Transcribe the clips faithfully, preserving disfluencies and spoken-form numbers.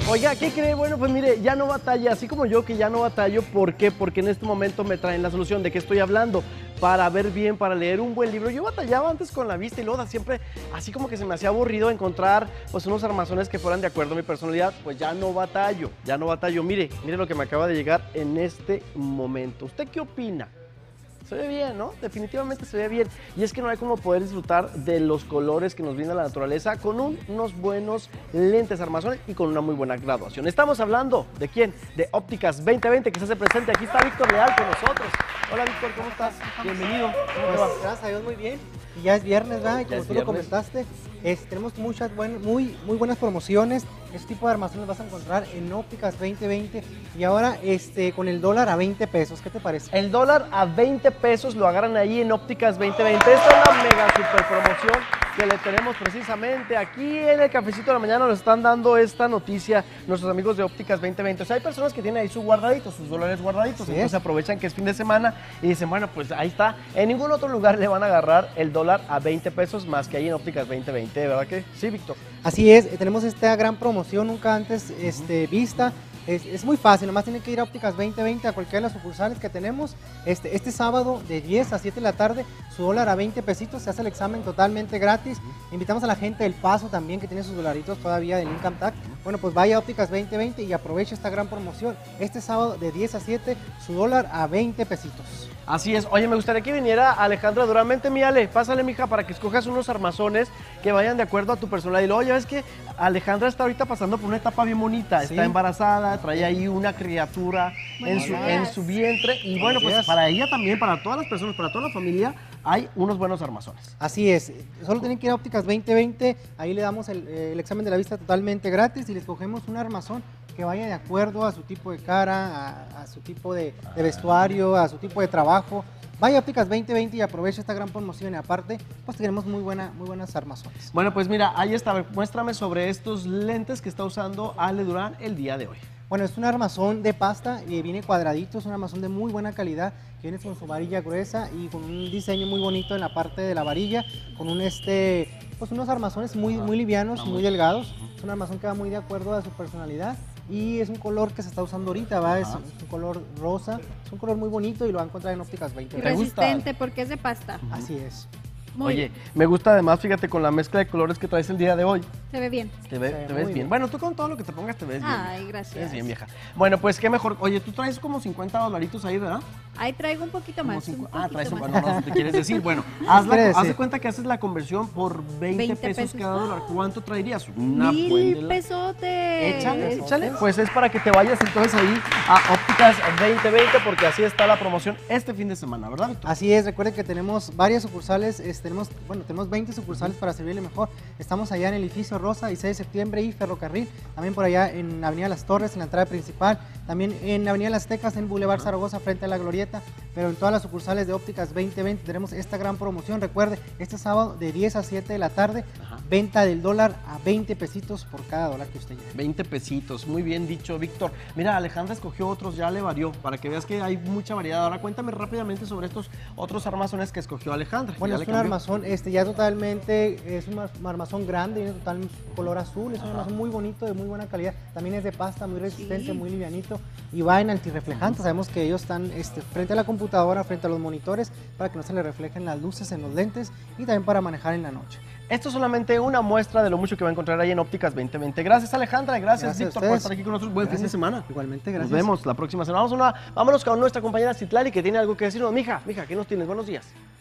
Oiga, ¿qué cree? Bueno, pues mire, ya no batalla, así como yo que ya no batallo. ¿Por qué? Porque en este momento me traen la solución. ¿De qué estoy hablando? Para ver bien, para leer un buen libro. Yo batallaba antes con la vista y luego siempre así como que se me hacía aburrido encontrar pues unos armazones que fueran de acuerdo a mi personalidad. Pues ya no batallo, ya no batallo. Mire, mire lo que me acaba de llegar en este momento. ¿Usted qué opina? Se ve bien, ¿no? Definitivamente se ve bien. Y es que no hay como poder disfrutar de los colores que nos brinda la naturaleza con un, unos buenos lentes armazones y con una muy buena graduación. Estamos hablando ¿de quién? De Ópticas veinte veinte, que se hace presente. Aquí está Víctor Leal con nosotros. Hola Víctor, ¿cómo estás? Bienvenido. ¿Cómo te va? Pues, gracias a Dios, muy bien. Y ya es viernes, ¿verdad? Y como tú viernes. lo comentaste, es, tenemos muchas buen, muy, muy buenas promociones. Este tipo de armazones vas a encontrar en Ópticas veinte veinte. Y ahora este, con el dólar a veinte pesos. ¿Qué te parece? El dólar a veinte pesos lo agarran ahí en Ópticas veinte veinte. Esta es la mega super promoción que le tenemos precisamente aquí en el Cafecito de la Mañana. Nos están dando esta noticia nuestros amigos de Ópticas veinte veinte. O sea, hay personas que tienen ahí su guardadito, sus dólares guardaditos. Sí, entonces es. aprovechan que es fin de semana y dicen, bueno, pues ahí está. En ningún otro lugar le van a agarrar el dólar a veinte pesos más que ahí en Ópticas veinte veinte, ¿verdad que sí, Víctor? Así es, eh, tenemos esta gran promoción nunca antes este, vista. Es, es muy fácil, nomás tienen que ir a Ópticas veinte veinte a cualquiera de las sucursales que tenemos. Este, este sábado de diez a siete de la tarde, su dólar a veinte pesitos, se hace el examen totalmente gratis. Invitamos a la gente del Paso también que tiene sus dolaritos todavía del Income Tax. Bueno, pues vaya a Ópticas veinte veinte y aproveche esta gran promoción. Este sábado de diez a siete, su dólar a veinte pesitos. Así es. Oye, me gustaría que viniera Alejandra Durán. Vente, mi Ale, pásale, mija, para que escojas unos armazones que vayan de acuerdo a tu personalidad. Y luego ya ves que Alejandra está ahorita pasando por una etapa bien bonita. Sí. Está embarazada, trae ahí una criatura en su, en su vientre. Y bueno, pues días. para ella también, para todas las personas, para toda la familia, hay unos buenos armazones. Así es, solo tienen que ir a Ópticas veinte veinte, ahí le damos el, el examen de la vista totalmente gratis y les cogemos un armazón que vaya de acuerdo a su tipo de cara, a, a su tipo de, de vestuario, a su tipo de trabajo. Vaya a Ópticas veinte veinte y aproveche esta gran promoción y aparte, pues tenemos muy, buena, muy buenas armazones. Bueno, pues mira, ahí está. A ver, muéstrame sobre estos lentes que está usando Ale Durán el día de hoy. Bueno, es un armazón de pasta y viene cuadradito, es un armazón de muy buena calidad, que viene con su varilla gruesa y con un diseño muy bonito en la parte de la varilla, con un este, pues unos armazones muy, muy livianos, muy delgados. Es un armazón que va muy de acuerdo a su personalidad y es un color que se está usando ahorita, ¿va? Es, es un color rosa, es un color muy bonito y lo va a encontrar en Ópticas veinte Y veinte. resistente porque es de pasta. Así es. Muy Oye, bien. me gusta además, fíjate, con la mezcla de colores que traes el día de hoy. Se ve bien. Te, ve- Se ve te muy ves bien. bien. Bueno, tú con todo lo que te pongas te ves bien. Ay, Te gracias. ves bien, vieja. Bueno, pues qué mejor. Oye, tú traes como cincuenta dolaritos ahí, ¿verdad? Ahí traigo un poquito Como más. cincu- un ah, traes un... poquito No, más. no, te quieres decir. Bueno, haz, la- quiere haz de decir? cuenta que haces la conversión por veinte, veinte pesos, pesos. cada dólar. ¿Cuánto traerías? Una Mil buena- pesotes. Échale, échale. Pues es para que te vayas entonces ahí a Ópticas veinte veinte porque así está la promoción este fin de semana, ¿verdad, Víctor? Así es, recuerden que tenemos varias sucursales, es, tenemos, bueno, tenemos veinte sucursales para servirle mejor. Estamos allá en el edificio Rosa y seis de septiembre y Ferrocarril, también por allá en Avenida Las Torres, en la entrada principal, también en Avenida Las Tecas, en Boulevard Zaragoza, frente a la Glorieta, pero en todas las sucursales de Ópticas veinte veinte tenemos esta gran promoción. Recuerde, este sábado de diez a siete de la tarde, Ajá. venta del dólar a veinte pesitos por cada dólar que usted lleve. veinte pesitos, muy bien dicho, Víctor. Mira, Alejandra escogió otros, ya le varió, para que veas que hay mucha variedad. Ahora cuéntame rápidamente sobre estos otros armazones que escogió Alejandra. que Bueno, ya es le un cambió. armazón este, ya totalmente, es un ar- armazón grande, viene total color azul, es un armazón muy bonito, de muy buena calidad, también es de pasta, muy resistente, Sí. muy livianito y va en antirreflejante. Sabemos que ellos están este, frente a la computadora, frente a los monitores, para que no se le reflejen las luces en los lentes y también para manejar en la noche. Esto es solamente una muestra de lo mucho que va a encontrar ahí en Ópticas veinte veinte. Gracias, Alejandra, y gracias, Gracias a Víctor, por ustedes. estar aquí con nosotros. Buen fin de Gracias. semana. Igualmente, Nos gracias. vemos la próxima semana. Vamos a una- vámonos con nuestra compañera Citlali, que tiene algo que decirnos. Mija, mija, ¿qué nos tienes? Buenos días.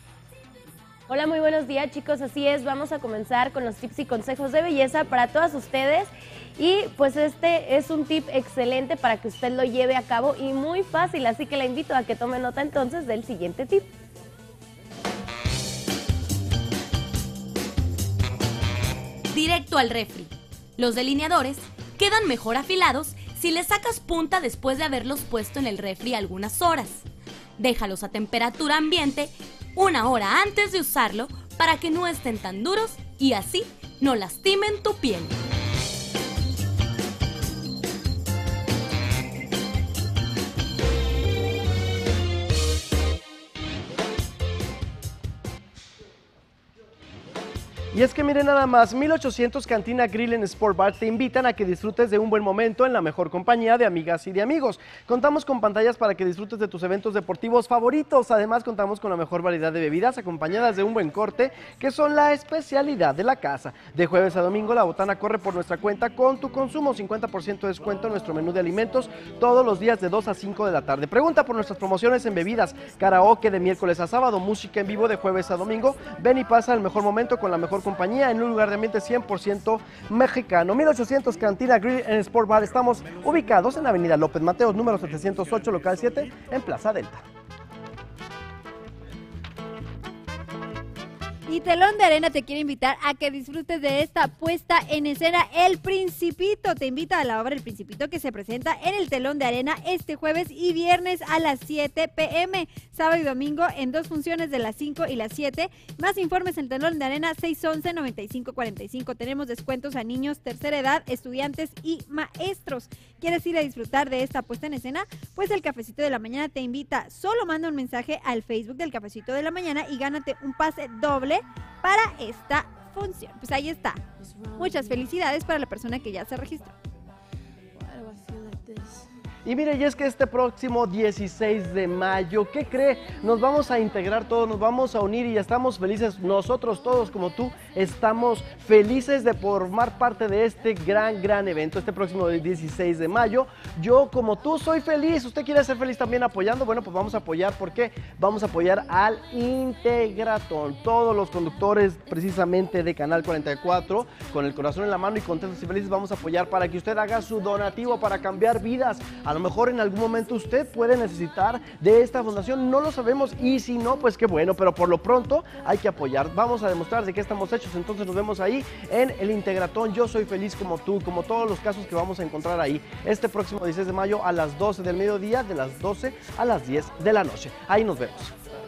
Hola, muy buenos días, chicos. Así es, vamos a comenzar con los tips y consejos de belleza para todas ustedes. Y pues este es un tip excelente para que usted lo lleve a cabo y muy fácil, así que la invito a que tome nota entonces del siguiente tip. Directo al refri. Los delineadores quedan mejor afilados si les sacas punta después de haberlos puesto en el refri algunas horas. Déjalos a temperatura ambiente una hora antes de usarlo para que no estén tan duros y así no lastimen tu piel. Y es que miren nada más, mil ochocientos Cantina Grill en Sport Bar te invitan a que disfrutes de un buen momento en la mejor compañía de amigas y de amigos. Contamos con pantallas para que disfrutes de tus eventos deportivos favoritos. Además, contamos con la mejor variedad de bebidas acompañadas de un buen corte, que son la especialidad de la casa. De jueves a domingo, la botana corre por nuestra cuenta con tu consumo. cincuenta por ciento de descuento en nuestro menú de alimentos todos los días de dos a cinco de la tarde. Pregunta por nuestras promociones en bebidas, karaoke de miércoles a sábado, música en vivo de jueves a domingo. Ven y pasa el mejor momento con la mejor compañía en un lugar de ambiente cien por ciento mexicano. mil ochocientos Cantina Grill en Sport Bar. Estamos ubicados en Avenida López Mateos, número setecientos ocho, local siete, en Plaza Delta. Y Telón de Arena te quiere invitar a que disfrutes de esta puesta en escena El Principito. Te invita a la obra El Principito, que se presenta en el Telón de Arena este jueves y viernes a las siete pe eme, sábado y domingo en dos funciones de las cinco y las siete. Más informes en Telón de Arena seis once, noventa y cinco cuarenta y cinco. Tenemos descuentos a niños, tercera edad, estudiantes y maestros. ¿Quieres ir a disfrutar de esta puesta en escena? Pues el Cafecito de la Mañana te invita. Solo manda un mensaje al Facebook del Cafecito de la Mañana y gánate un pase doble para esta función. Pues ahí está. Muchas felicidades para la persona que ya se registró. Y mire, y es que este próximo dieciséis de mayo, ¿qué cree? Nos vamos a integrar todos, nos vamos a unir y ya estamos felices. Nosotros todos, como tú, estamos felices de formar parte de este gran, gran evento. Este próximo dieciséis de mayo, yo como tú soy feliz. ¿Usted quiere ser feliz también apoyando? Bueno, pues vamos a apoyar. ¿Por qué? Vamos a apoyar al Integratón. Todos los conductores precisamente de Canal cuarenta y cuatro, con el corazón en la mano y contentos y felices, vamos a apoyar para que usted haga su donativo para cambiar vidas. A lo mejor en algún momento usted puede necesitar de esta fundación, no lo sabemos, y si no, pues qué bueno, pero por lo pronto hay que apoyar. Vamos a demostrar de qué estamos hechos, entonces nos vemos ahí en el Integratón. Yo soy feliz como tú, como todos los casos que vamos a encontrar ahí, este próximo dieciséis de mayo a las doce del mediodía, de las doce a las diez de la noche. Ahí nos vemos.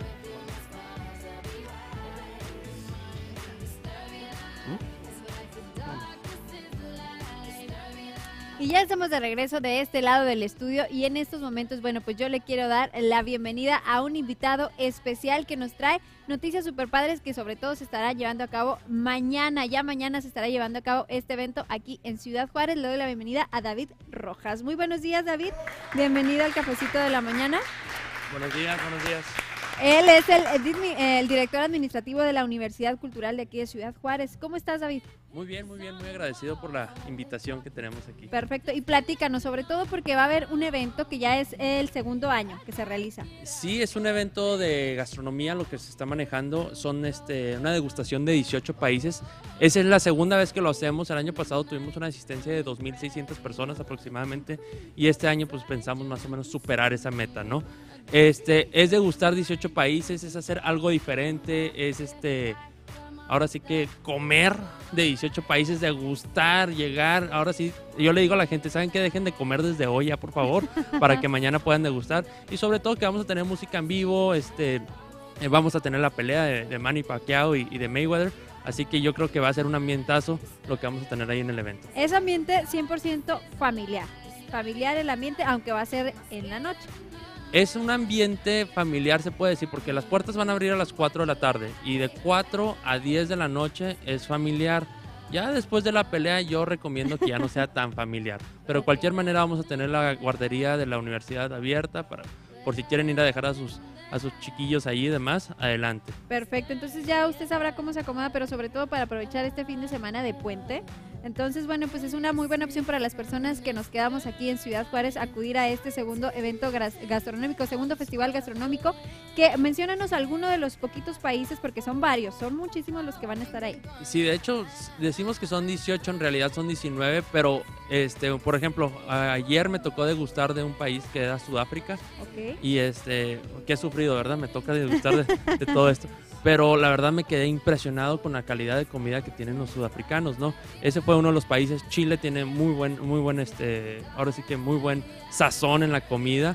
Y ya estamos de regreso de este lado del estudio y en estos momentos, bueno, pues yo le quiero dar la bienvenida a un invitado especial que nos trae noticias super padres que sobre todo se estará llevando a cabo mañana. Ya mañana se estará llevando a cabo este evento aquí en Ciudad Juárez. Le doy la bienvenida a David Rojas. Muy buenos días, David. Bienvenido al Cafecito de la Mañana. Buenos días, buenos días. Él es el, el, el director administrativo de la Universidad Cultural de aquí de Ciudad Juárez. ¿Cómo estás, David? Muy bien, muy bien, muy agradecido por la invitación que tenemos aquí. Perfecto, y platícanos, sobre todo porque va a haber un evento que ya es el segundo año que se realiza. Sí, es un evento de gastronomía, lo que se está manejando, son este, una degustación de dieciocho países. Esa es la segunda vez que lo hacemos. El año pasado tuvimos una asistencia de dos mil seiscientas personas aproximadamente y este año pues pensamos más o menos superar esa meta, ¿no? Este, es degustar dieciocho países, es hacer algo diferente, es este... Ahora sí que comer de dieciocho países, degustar, llegar. Ahora sí, yo le digo a la gente, ¿saben qué? Dejen de comer desde hoy ya, por favor, para que mañana puedan degustar. Y sobre todo que vamos a tener música en vivo, este, eh, vamos a tener la pelea de, de Manny Pacquiao y, y de Mayweather. Así que yo creo que va a ser un ambientazo lo que vamos a tener ahí en el evento. Es ambiente cien por ciento familiar. Familiar el ambiente, aunque va a ser en la noche. Es un ambiente familiar, se puede decir, porque las puertas van a abrir a las cuatro de la tarde y de cuatro a diez de la noche es familiar. Ya después de la pelea yo recomiendo que ya no sea tan familiar, pero de cualquier manera vamos a tener la guardería de la universidad abierta para, por si quieren ir a dejar a sus, a sus chiquillos ahí y demás, adelante. Perfecto, entonces ya usted sabrá cómo se acomoda, pero sobre todo para aprovechar este fin de semana de puente. Entonces, bueno, pues es una muy buena opción para las personas que nos quedamos aquí en Ciudad Juárez, acudir a este segundo evento gastronómico, segundo festival gastronómico, que menciónanos alguno de los poquitos países, porque son varios, son muchísimos los que van a estar ahí. Sí, de hecho, decimos que son dieciocho, en realidad son diecinueve, pero, este, por ejemplo, ayer me tocó degustar de un país que era Sudáfrica, okay. Y este, que he sufrido, ¿verdad? Me toca degustar de, de todo esto. Pero la verdad me quedé impresionado con la calidad de comida que tienen los sudafricanos, ¿no? Ese fue uno de los países. Chile tiene muy buen, muy buen, este, ahora sí que muy buen sazón en la comida.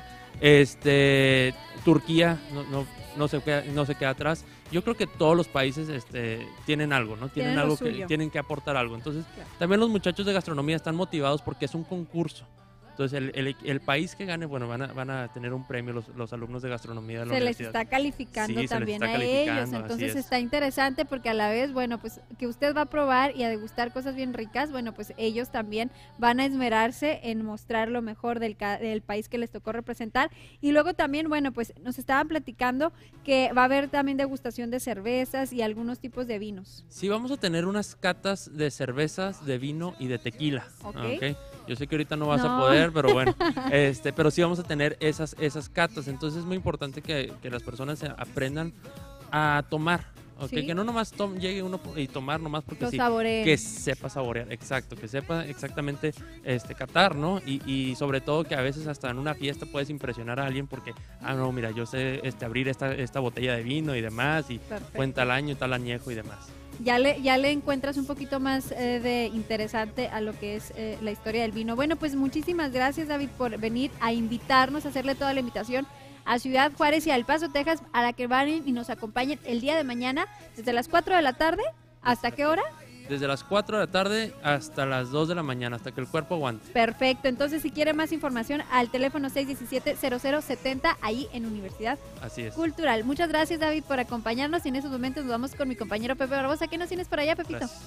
Este, Turquía no, no, no se queda, no se queda atrás. Yo creo que todos los países, este, tienen algo, ¿no? Tienen, tienen algo que suyo. tienen que aportar algo. Entonces, claro. También los muchachos de gastronomía están motivados porque es un concurso. Entonces, el, el, el país que gane, bueno, van a, van a tener un premio los, los alumnos de gastronomía de la Se les universidad. está calificando Sí, se les también está a ellos, calificando, entonces así es. está interesante porque a la vez, bueno, pues que usted va a probar y a degustar cosas bien ricas, bueno, pues ellos también van a esmerarse en mostrar lo mejor del, ca- del país que les tocó representar. Y luego también, bueno, pues nos estaban platicando que va a haber también degustación de cervezas y algunos tipos de vinos. Sí, vamos a tener unas catas de cervezas, de vino y de tequila. Ok. ¿Ok? Yo sé que ahorita no vas No. a poder, pero bueno, este, pero sí vamos a tener esas, esas catas. Entonces es muy importante que, que las personas se aprendan a tomar. ¿Ok? Sí. Que no nomás tom- llegue uno y tomar nomás porque Lo sí. saboreen. Que sepa saborear, exacto, que sepa exactamente este catar, ¿no? Y, y sobre todo que a veces hasta en una fiesta puedes impresionar a alguien porque, ah, no, mira, yo sé este, abrir esta, esta botella de vino y demás, y Perfecto. cuenta el año, tal añejo y demás. Ya le, ya le encuentras un poquito más eh, de interesante a lo que es eh, la historia del vino. Bueno, pues muchísimas gracias, David, por venir a invitarnos, a hacerle toda la invitación a Ciudad Juárez y a El Paso, Texas, a la que van y nos acompañen el día de mañana desde las cuatro de la tarde. ¿Hasta qué hora? Desde las cuatro de la tarde hasta las dos de la mañana, hasta que el cuerpo aguante. Perfecto, entonces si quiere más información al teléfono seis uno siete, cero cero siete cero ahí en Universidad Así es. Cultural. Muchas gracias, David, por acompañarnos y en esos momentos nos vamos con mi compañero Pepe Barbosa. ¿Qué nos tienes por allá, Pepito? Gracias.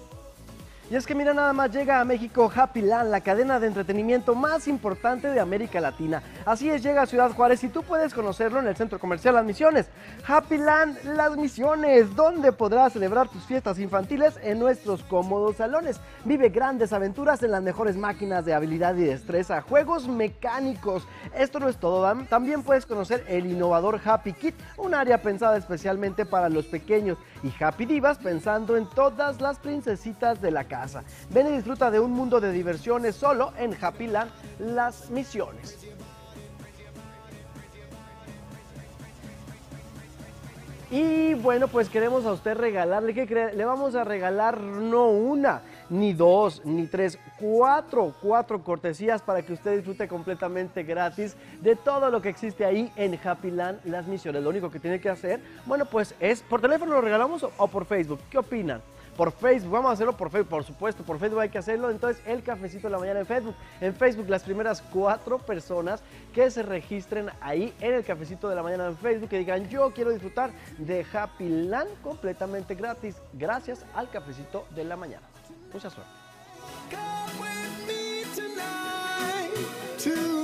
Y es que mira, nada más llega a México Happy Land, la cadena de entretenimiento más importante de América Latina. Así es, llega a Ciudad Juárez y tú puedes conocerlo en el Centro Comercial Las Misiones. Happy Land Las Misiones, donde podrás celebrar tus fiestas infantiles en nuestros cómodos salones. Vive grandes aventuras en las mejores máquinas de habilidad y destreza, juegos mecánicos. Esto no es todo, Dam. También puedes conocer el innovador Happy Kit, un área pensada especialmente para los pequeños, y Happy Divas, pensando en todas las princesitas de la casa. Ven y disfruta de un mundo de diversiones solo en Happy Land Las Misiones. Y bueno, pues queremos a usted regalarle, ¿qué cree? Le vamos a regalar no una, ni dos, ni tres, cuatro, cuatro cortesías para que usted disfrute completamente gratis de todo lo que existe ahí en Happy Land Las Misiones. Lo único que tiene que hacer, bueno, pues es, ¿por teléfono lo regalamos o, o por Facebook? ¿Qué opinan? Por Facebook, vamos a hacerlo por Facebook, por supuesto, por Facebook hay que hacerlo. Entonces, el cafecito de la mañana en Facebook. En Facebook, las primeras cuatro personas que se registren ahí en el cafecito de la mañana en Facebook, que digan, yo quiero disfrutar de Happy Land completamente gratis, gracias al cafecito de la mañana. Mucha suerte. Come with me tonight to